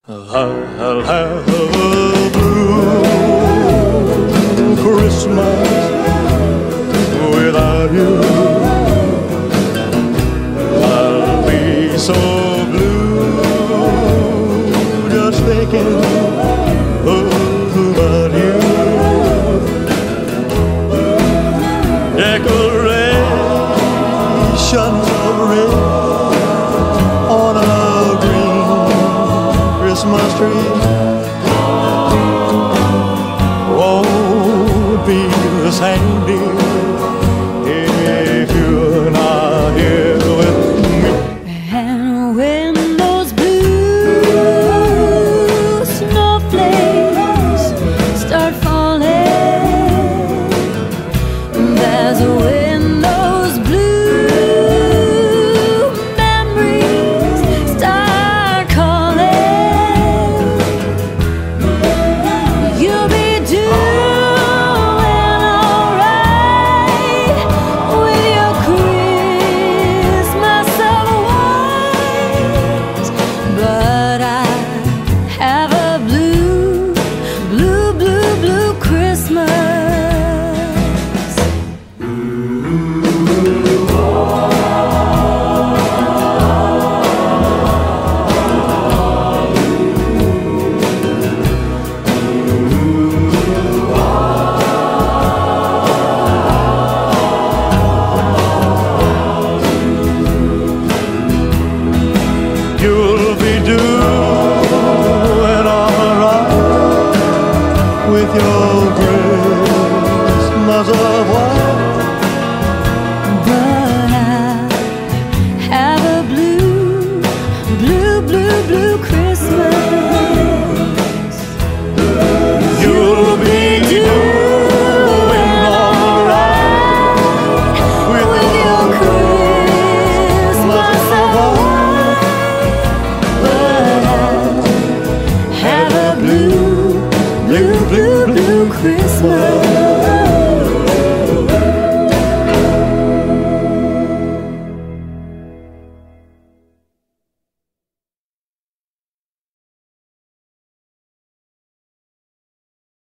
I'll have a blue Christmas without you. I'll be so blue just thinking about you. Decorations of red on a green Christmas tree won't be the same, dear, if you're not here with me. And when those blue snowflakes start falling, there's when those blue memories start calling, you'll be doing alright with your Christmas of white. But I have a blue, blue, blue, blue Christmas. You'll be doing alright with your